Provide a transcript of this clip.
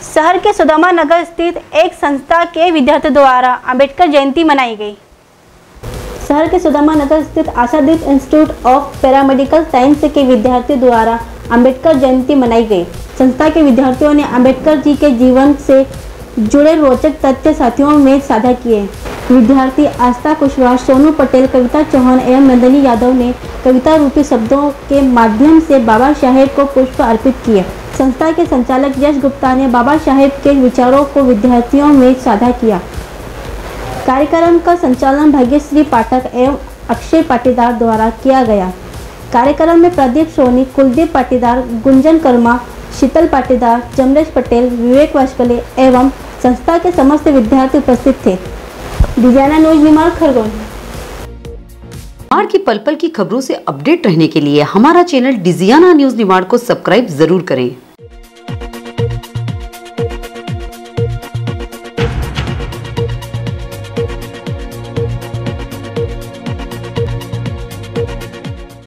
शहर के सुदामा नगर स्थित एक संस्था के विद्यार्थियों द्वारा अंबेडकर जयंती मनाई गई। शहर के सुदामा नगर स्थित Ashadeep institute of paramedical science के विद्यार्थियों द्वारा अंबेडकर जयंती मनाई गई। संस्था के विद्यार्थियों ने अंबेडकर जी के जीवन से जुड़े रोचक तथ्य साथियों में साझा किए। विद्यार्थी आस्था कुशवाहा, सोनू पटेल, कविता चौहान एवं नंदिनी यादव ने कविता रूपी शब्दों के माध्यम से बाबा साहेब को पुष्प अर्पित किए। संस्था के संचालक यश गुप्ता ने बाबा साहेब के विचारों को विद्यार्थियों में साझा किया। कार्यक्रम का संचालन भाग्यश्री पाठक एवं अक्षय पाटीदार द्वारा किया गया। कार्यक्रम में प्रदीप सोनी, कुलदीप पाटीदार, गुंजन कर्मा, शीतल पाटीदार, जमरेश पटेल, विवेक वाशकले एवं संस्था के समस्त विद्यार्थी उपस्थित थे। Designer news Nimar Khargone. निमाड़ की पल पल की खबरों से अपडेट रहने के लिए हमारा चैनल डिजियाना न्यूज निमाड़ को सब्सक्राइब जरूर करें।